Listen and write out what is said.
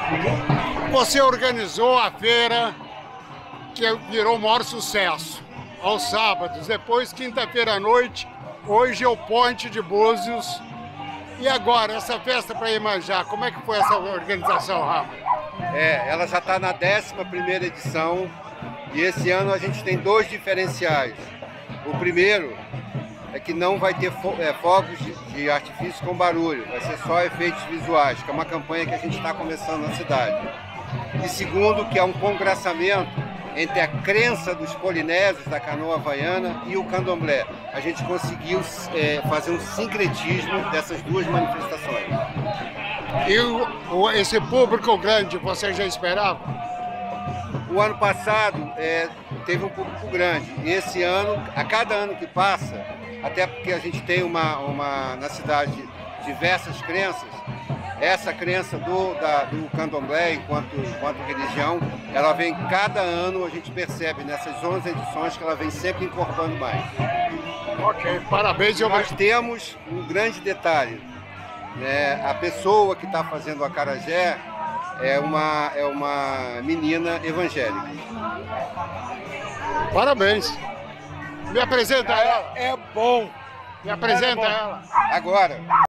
Você organizou a feira que virou o maior sucesso aos sábados, depois quinta-feira à noite, hoje é o Ponte de Búzios. E agora, essa festa para Iemanjá, como é que foi essa organização, Rafa? Ela já está na 11ª edição e esse ano a gente tem dois diferenciais. O primeiro é que não vai ter fogos de artifício com barulho, vai ser só efeitos visuais, que é uma campanha que a gente está começando na cidade. E segundo, que é um congraçamento entre a crença dos polinésios da canoa havaiana e o candomblé. A gente conseguiu fazer um sincretismo dessas duas manifestações. E esse público grande, você já esperava? O ano passado teve um público grande. E esse ano, a cada ano que passa, até porque a gente tem na cidade diversas crenças, essa crença do candomblé enquanto religião, ela vem cada ano, a gente percebe nessas 11 edições que ela vem sempre incorporando mais. Ok, parabéns. Nós temos um grande detalhe, né? A pessoa que está fazendo o acarajé é uma menina evangélica. Parabéns. Me apresenta ela. É bom. Me apresenta ela. Agora.